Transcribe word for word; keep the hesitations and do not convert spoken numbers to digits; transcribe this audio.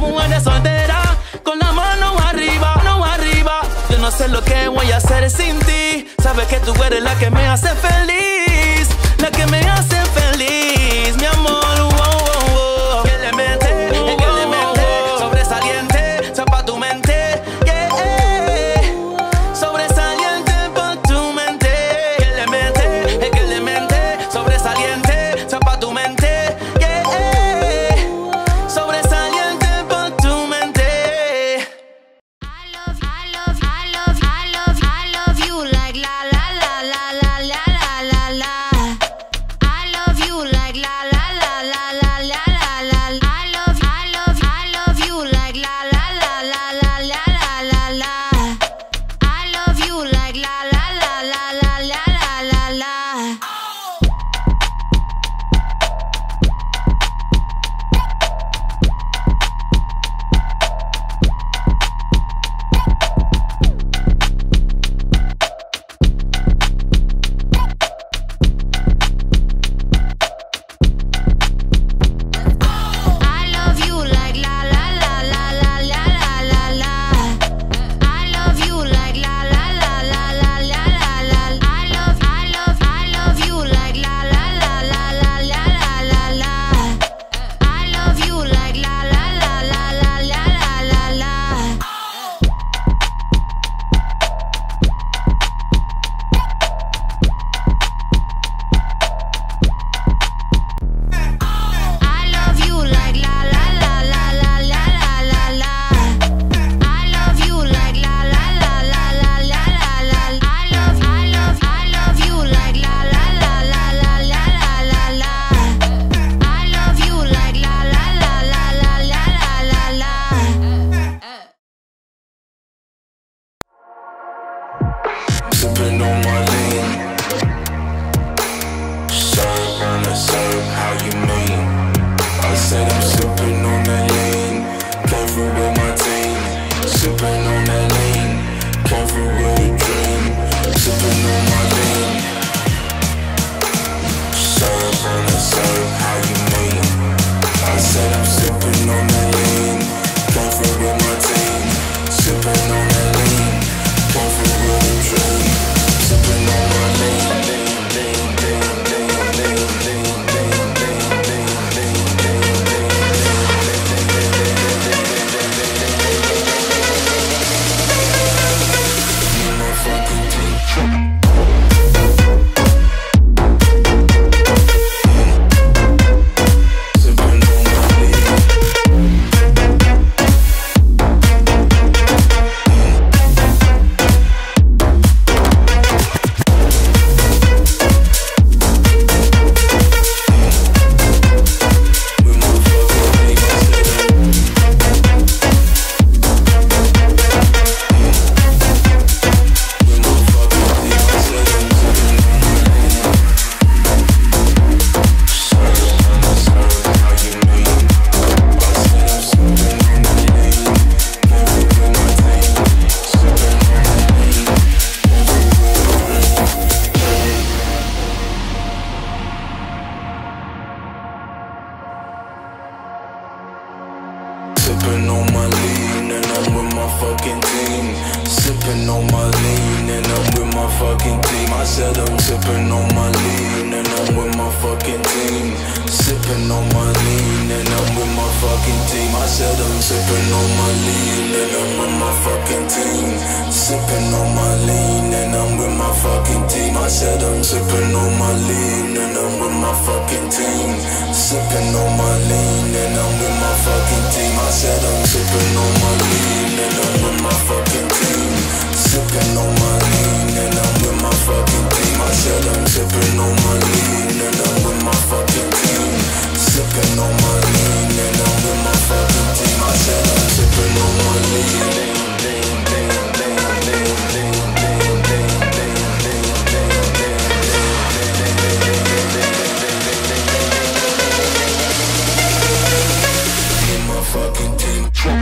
aún eres soltera, con la mano arriba, no arriba. Yo no sé lo que voy a hacer sin ti. Sabes que tú eres la que me hace feliz, la que me hace feliz, mi amor. Wow, wow, wow. Que le mete, wow, que le mete, sobresaliente, pa' tu mente, yeah. Sobresaliente pa' tu mente. Que le mete, que le mete, sobresaliente, pa' tu mente, yeah. Sobresaliente pa' tu mente. I love, I love, I love, I love, I love you like la la la la la la la la la. I love you like la la la la la la la la. I love, I love, I love you like la la la la la la la la la. I love you like la la la la la la la la la. I love you like la la la la la la la la la. I love you like la la la la la la la la. I love, I love, I love you like la la la la la la la la la. I love you like la la la la la la la la la. I love you like la la la la la la la la la. I love you like la la la la la la la la. I love, I love, I love you like la la la la la la la la la. I love you like la la la la la la la la la. Sipping on my lean, serve on the serve, how you mean? I said I'm sipping on that lean, came through with my team. Sipping on that lean, came through with a dream. Sipping on my lean, serve on the serve, how you mean? I said I'm sipping on that lean, came through with my team. Sipping on that lean, came through with a dream. Sipping on my lean, lean, lean, lean, lean, lean, lean, lean, lean, lean, lean, lean, my fucking team. Sipping on my lean. With my fucking lean, I said I'm with my fucking lean, I said I'm sipping on my lean. Serve on the serve, how you mean? I said I'm sipping on the lean, came through with my team. Sipping on the lean, came through with a dream. Sipping on my lean and I'm with my fucking team. Sipping on my lean and I'm with my fucking team. I said I'm sipping on my lean and I'm with my fucking team. Sipping on my lean and I'm with my fucking team. I said I'm sipping on my lean and I'm with my fucking team. Sipping on my lean and I'm with my fucking team. I said I'm sipping on my lean and I'm with my fucking team. Sipping on my lean and I'm with my fucking team. I said I'm sipping on my lean and I'm with my fucking team. Sipping on my lean and I'm with my fucking team. I said I'm sipping on my lean and I'm with my fucking team. Sipping on my lean and I'm with my fucking team. I said I'm sipping on my lean. With my fucking team.